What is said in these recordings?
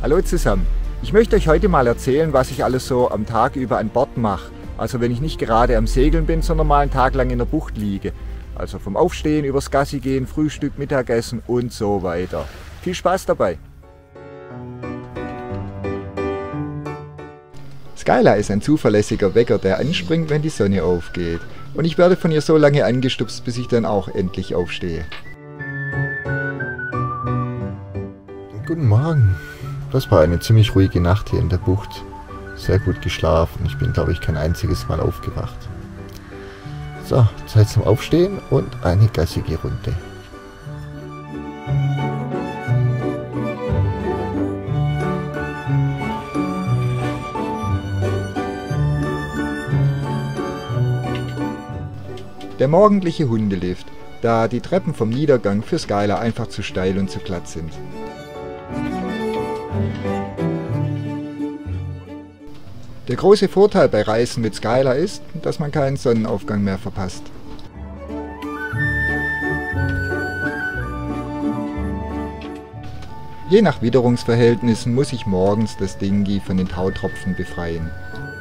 Hallo zusammen. Ich möchte euch heute mal erzählen, was ich alles so am Tag über an Bord mache. Also wenn ich nicht gerade am Segeln bin, sondern mal einen Tag lang in der Bucht liege. Also vom Aufstehen, übers Gassi gehen, Frühstück, Mittagessen und so weiter. Viel Spaß dabei! Skyla ist ein zuverlässiger Wecker, der anspringt, wenn die Sonne aufgeht. Und ich werde von ihr so lange angestupst, bis ich dann auch endlich aufstehe. Guten Morgen. Das war eine ziemlich ruhige Nacht hier in der Bucht. Sehr gut geschlafen. Ich bin, glaube ich, kein einziges Mal aufgewacht. So, Zeit zum Aufstehen und eine gassige Runde. Der morgendliche Hundelift, da die Treppen vom Niedergang für Skyla einfach zu steil und zu glatt sind. Der große Vorteil bei Reisen mit Skyla ist, dass man keinen Sonnenaufgang mehr verpasst. Je nach Witterungsverhältnissen muss ich morgens das Dinghy von den Tautropfen befreien.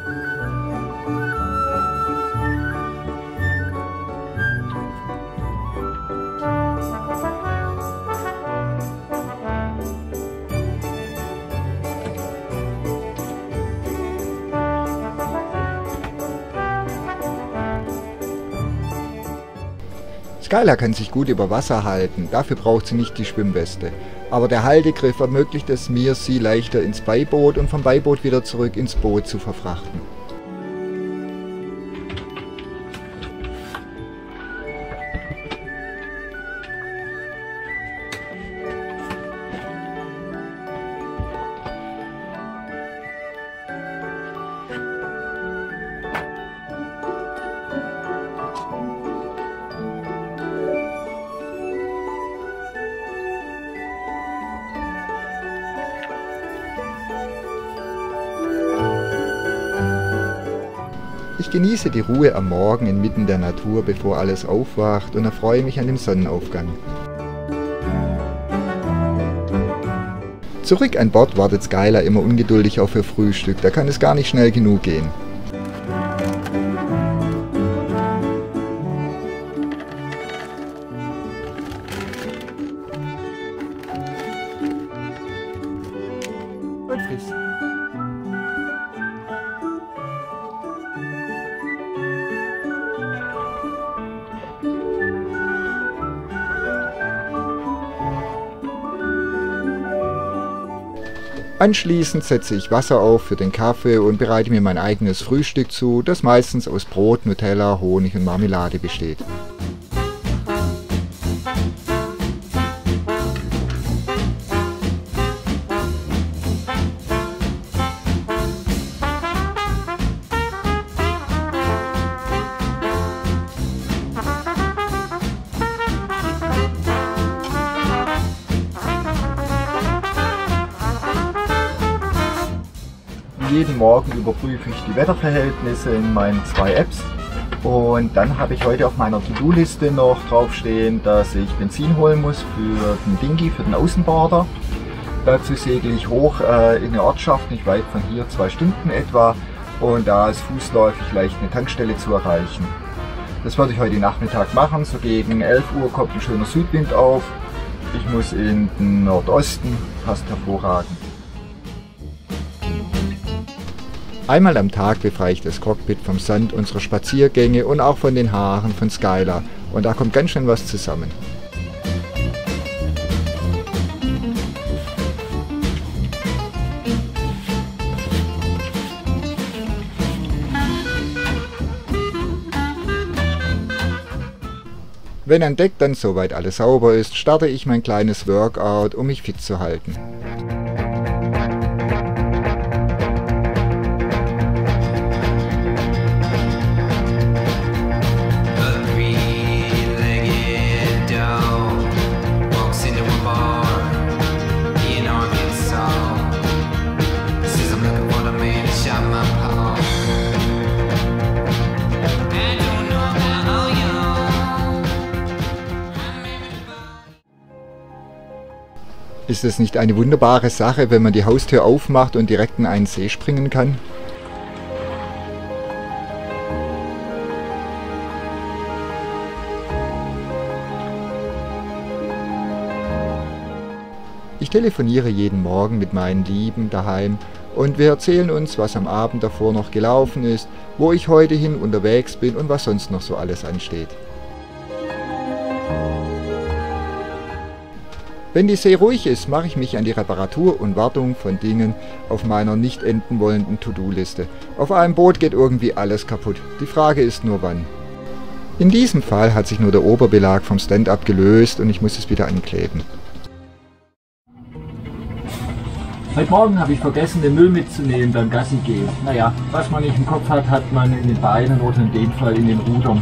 Skyla kann sich gut über Wasser halten, dafür braucht sie nicht die Schwimmweste. Aber der Haltegriff ermöglicht es mir, sie leichter ins Beiboot und vom Beiboot wieder zurück ins Boot zu verfrachten. Ich genieße die Ruhe am Morgen inmitten der Natur, bevor alles aufwacht, und erfreue mich an dem Sonnenaufgang. Zurück an Bord wartet Skyla immer ungeduldig auf ihr Frühstück, da kann es gar nicht schnell genug gehen. Und friss. Anschließend setze ich Wasser auf für den Kaffee und bereite mir mein eigenes Frühstück zu, das meistens aus Brot, Nutella, Honig und Marmelade besteht. Jeden Morgen überprüfe ich die Wetterverhältnisse in meinen 2 Apps und dann habe ich heute auf meiner To-Do-Liste noch draufstehen, dass ich Benzin holen muss für den Dinghy, für den Außenborder. Dazu segle ich hoch in eine Ortschaft, nicht weit von hier, 2 Stunden etwa, und da ist fußläufig leicht eine Tankstelle zu erreichen. Das werde ich heute Nachmittag machen, so gegen 11 Uhr kommt ein schöner Südwind auf. Ich muss in den Nordosten, passt hervorragend. Einmal am Tag befreie ich das Cockpit vom Sand unserer Spaziergänge und auch von den Haaren von Skyla, und da kommt ganz schön was zusammen. Wenn an Deck dann soweit alles sauber ist, starte ich mein kleines Workout, um mich fit zu halten. Ist es nicht eine wunderbare Sache, wenn man die Haustür aufmacht und direkt in einen See springen kann? Ich telefoniere jeden Morgen mit meinen Lieben daheim und wir erzählen uns, was am Abend davor noch gelaufen ist, wo ich heute hin unterwegs bin und was sonst noch so alles ansteht. Wenn die See ruhig ist, mache ich mich an die Reparatur und Wartung von Dingen auf meiner nicht enden wollenden To-Do-Liste. Auf einem Boot geht irgendwie alles kaputt. Die Frage ist nur wann. In diesem Fall hat sich nur der Oberbelag vom Stand abgelöst und ich muss es wieder ankleben. Heute Morgen habe ich vergessen, den Müll mitzunehmen beim Gassi gehen. Naja, was man nicht im Kopf hat, hat man in den Beinen oder in dem Fall in den Rudern.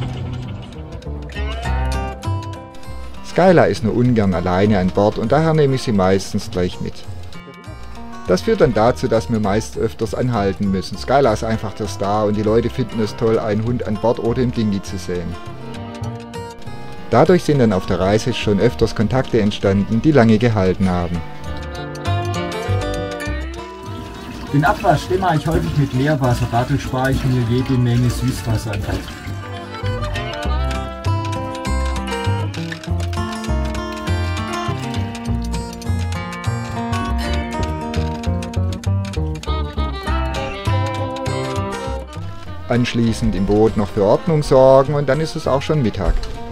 Skylar ist nur ungern alleine an Bord und daher nehme ich sie meistens gleich mit. Das führt dann dazu, dass wir meist öfters anhalten müssen. Skylar ist einfach der Star und die Leute finden es toll, einen Hund an Bord oder im Dinghy zu sehen. Dadurch sind dann auf der Reise schon öfters Kontakte entstanden, die lange gehalten haben. Den Abwasch, den mache ich häufig mit Meerwasser, dadurch spare ich mir jede Menge Süßwasser an Bord. Anschließend im Boot noch für Ordnung sorgen und dann ist es auch schon Mittag.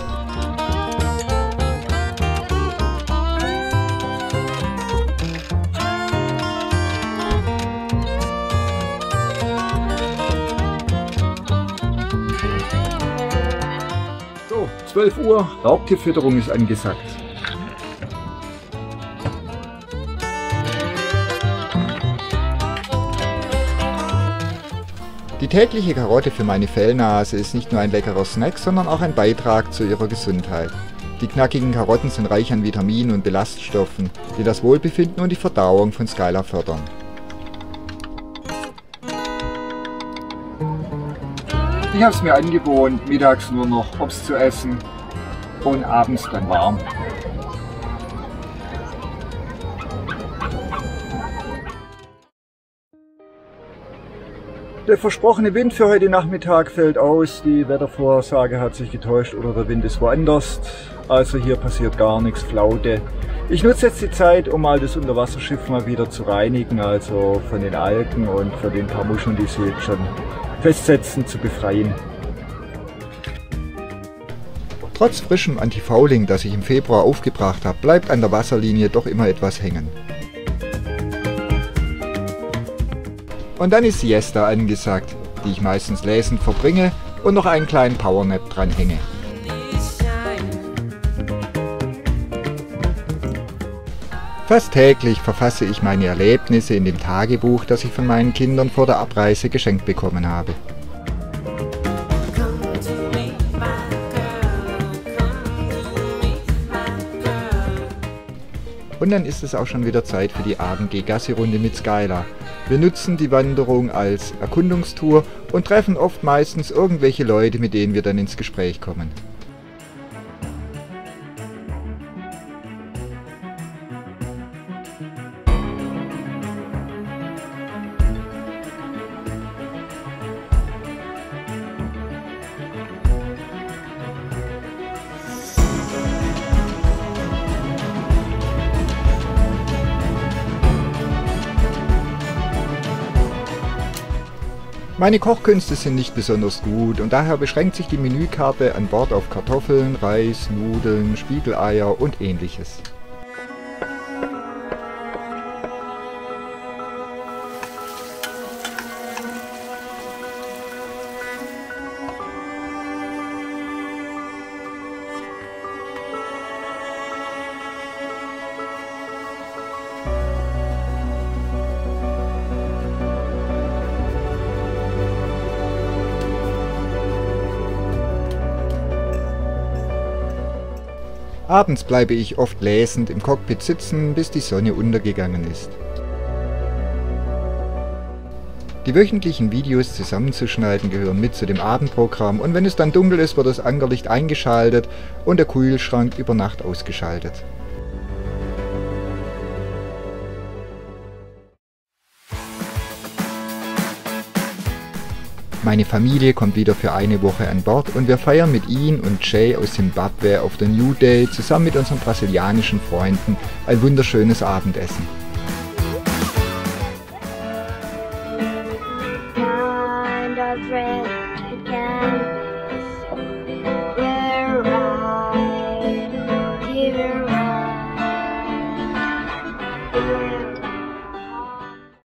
So, 12 Uhr, Raubtierfütterung ist angesagt. Die tägliche Karotte für meine Fellnase ist nicht nur ein leckerer Snack, sondern auch ein Beitrag zu ihrer Gesundheit. Die knackigen Karotten sind reich an Vitaminen und Ballaststoffen, die das Wohlbefinden und die Verdauung von Skylar fördern. Ich habe es mir angewohnt, mittags nur noch Obst zu essen und abends dann warm. Der versprochene Wind für heute Nachmittag fällt aus, die Wettervorhersage hat sich getäuscht oder der Wind ist woanders, also hier passiert gar nichts, Flaute. Ich nutze jetzt die Zeit, um mal das Unterwasserschiff mal wieder zu reinigen, also von den Algen und von den paar Muscheln, die sie jetzt schon festsetzen, zu befreien. Trotz frischem Antifouling, das ich im Februar aufgebracht habe, bleibt an der Wasserlinie doch immer etwas hängen. Und dann ist Siesta angesagt, die ich meistens lesend verbringe und noch einen kleinen Powernap dran hänge. Fast täglich verfasse ich meine Erlebnisse in dem Tagebuch, das ich von meinen Kindern vor der Abreise geschenkt bekommen habe. Und dann ist es auch schon wieder Zeit für die Abend-Gassi-Runde mit Skylar. Wir nutzen die Wanderung als Erkundungstour und treffen oft meistens irgendwelche Leute, mit denen wir dann ins Gespräch kommen. Meine Kochkünste sind nicht besonders gut und daher beschränkt sich die Menükarte an Bord auf Kartoffeln, Reis, Nudeln, Spiegeleier und ähnliches. Abends bleibe ich oft lesend im Cockpit sitzen, bis die Sonne untergegangen ist. Die wöchentlichen Videos zusammenzuschneiden gehören mit zu dem Abendprogramm und wenn es dann dunkel ist, wird das Ankerlicht eingeschaltet und der Kühlschrank über Nacht ausgeschaltet. Meine Familie kommt wieder für eine Woche an Bord und wir feiern mit Ian und Jay aus Simbabwe auf der New Day zusammen mit unseren brasilianischen Freunden ein wunderschönes Abendessen. We're right here.